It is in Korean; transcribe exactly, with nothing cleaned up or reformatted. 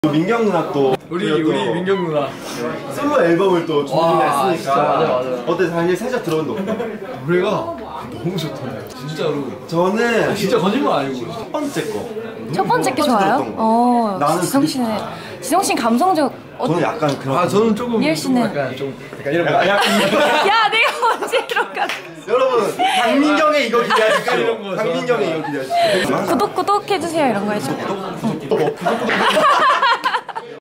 민경 누나 또 우리 우리 민경 누나 솔로 앨범을 또 준비했으니까 진짜 맞아 맞아. 어때? 당연히 살짝 들어본다. 노래가 너무 좋다. 진짜로. 저는 진짜 거짓말 아니고 첫 번째 거. 첫 번째 게 좋아요? 어, 나는 지성 씨는 지성 씨는 감성적. 어, 저는 약간 그런. 아 저는 조금. 미엘 씨는 약간 좀 약간 이런 거. 약간 야 내가 언제 이런 거. 여러분 강민경의 이거 기대하십시오. 이런 거 강민경의 이거 기대하십시오. 구독 구독 해주세요 이런 거 해줘. 구독 구독 구독.